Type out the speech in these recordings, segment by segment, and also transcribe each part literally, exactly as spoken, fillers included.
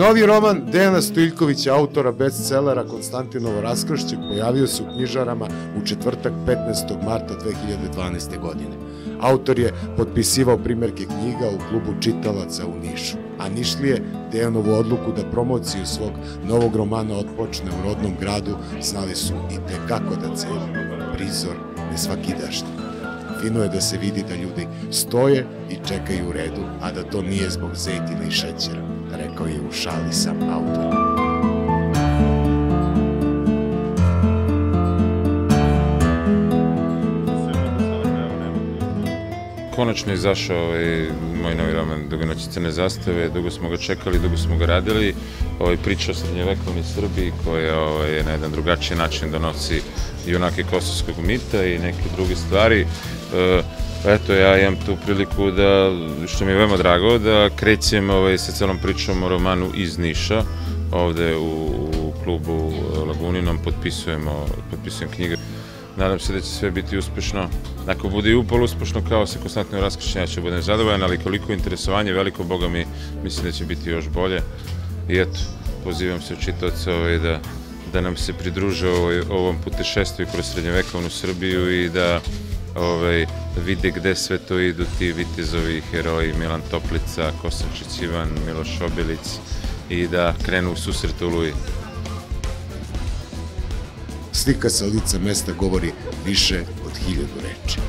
Novi roman Dejana Stojiljkovića, autora bestsellera Konstantinovo raskršće, pojavio se u knjižarama u četvrtak petnaestog marta dve hiljade dvanaeste. godine. Autor je potpisivao primerke knjiga u klubu čitalaca u Nišu, a Nišlije Dejanovu odluku da promociju svog novog romana otpočne u rodnom gradu znali su i tekako da celi. Prizor nesvakidašnji. Fino je da se vidi da ljudi stoje i čekaju u redu, a da to nije zbog zejtina i šećera, rekao je u šali sam autor. Konačno je izašao moj novi roman Duge noći crne zastave, dugo smo ga čekali, dugo smo ga radili. Priča o srednjevekovnoj Srbiji koja na jedan drugačiji način donosi junake kosovskog mita i neke druge stvari. Eto, ja imam tu priliku da, što mi je veoma drago, da krećem sa celom pričom o romanu iz Niša. Ovde u klubu Laguninom potpisujem knjige. Nadam se da će sve biti uspešno. Ako bude i upolo uspešno kao se Konstantinovo raskršće, ja ću budem zadovoljan, ali koliko interesovanje veliko, Boga mi, mislim da će biti još bolje. I eto, pozivam se čitaoce da nam se pridruže ovom putešestvu kroz srednjevekovnu Srbiju i da vide gde sve to idu ti vitezovi, heroji, Milan Toplica, Kosančić Ivan, Miloš Obilić i da krenu u susret Oluji. Slika sa lica mesta govori više od hiljadu reči.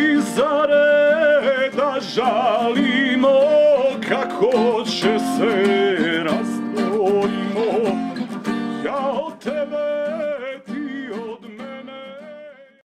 Žalimo kako će se